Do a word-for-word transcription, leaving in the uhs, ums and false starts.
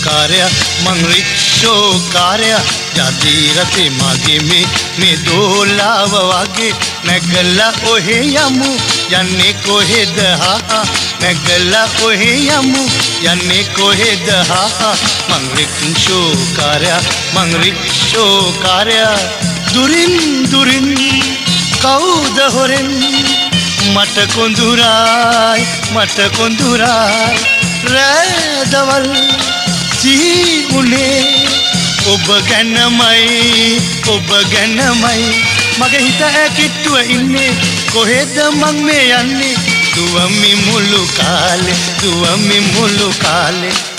කාර්ය මං රික්ෂෝ කාර්ය යදී රතේ මගේ මේ මේ දෝලාව වගේ නැගලා ඔහෙ යමු යන්නේ කොහෙද හා නැගලා ඔහෙ යමු යන්නේ කොහෙද හා මං රික්ෂෝ කාර්ය මං රික්ෂෝ කාර්ය දුරින් දුරින් කවුද හොරෙන් මට කොඳුරායි මට කොඳුරායි රැදවල් සිහි උනේ ඔබ ගැනමයි ඔබ ගැනමයි මගේ හිත ඇකිට්ටුව ඉන්නේ කොහෙද මං මේ යන්නේ දුවමි මුළු කාලේ දුවමි මුළු කාලේ